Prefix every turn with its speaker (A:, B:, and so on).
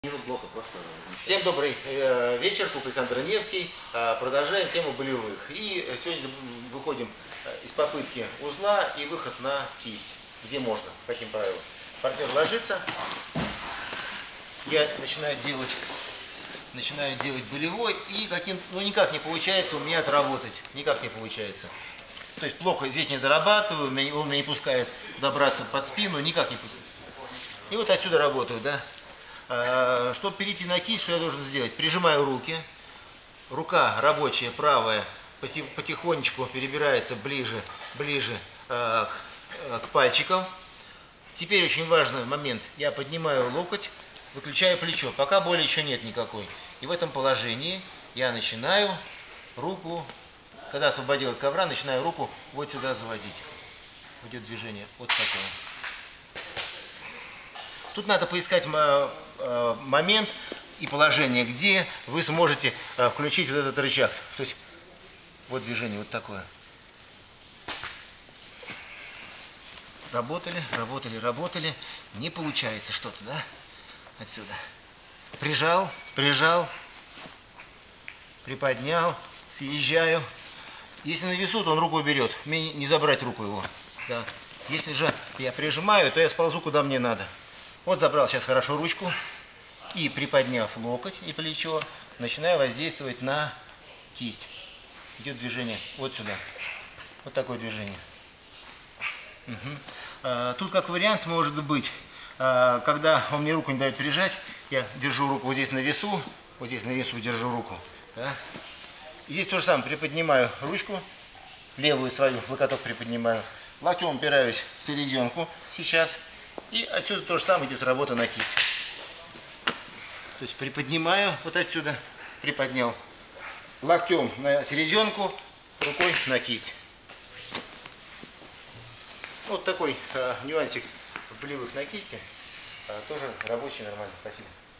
A: Всем добрый вечер, клуб Александр Невский. Продолжаем тему болевых. И сегодня выходим из попытки узла и выход на кисть, где можно, по каким правилам. Партнер ложится, я начинаю делать болевой, и никак не получается у меня отработать, никак не получается. То есть плохо здесь не дорабатываю, он меня не пускает добраться под спину, никак не пускает. И вот отсюда работаю, да. Чтобы перейти на кисть, что я должен сделать? Прижимаю руки, рука рабочая, правая, потихонечку перебирается ближе к пальчикам. Теперь очень важный момент. Я поднимаю локоть, выключаю плечо. Пока боли еще нет никакой. И в этом положении я начинаю руку, когда освободил от ковра, начинаю руку вот сюда заводить. Идет движение вот такое. Тут надо поискать момент и положение, где вы сможете включить вот этот рычаг. То есть вот движение вот такое. Работали. Не получается что-то, да? Отсюда. Прижал, приподнял, съезжаю. Если на весу, то он руку берет. Мне не забрать руку его. Да. Если же я прижимаю, то я сползу куда мне надо. Вот забрал сейчас хорошо ручку и, приподняв локоть и плечо, начинаю воздействовать на кисть. Идет движение вот сюда. Вот такое движение. Тут как вариант может быть, когда он мне руку не дает прижать, я держу руку вот здесь на весу держу руку. Да? И здесь то же самое, приподнимаю ручку, левую свою, локоток приподнимаю, локтем упираюсь в селезенку сейчас. И отсюда то же самое идет работа на кисть. То есть приподнимаю вот отсюда, приподнял, локтем на селезенку, рукой на кисть. Вот такой нюансик в болевых на кисти, тоже рабочий, нормально. Спасибо.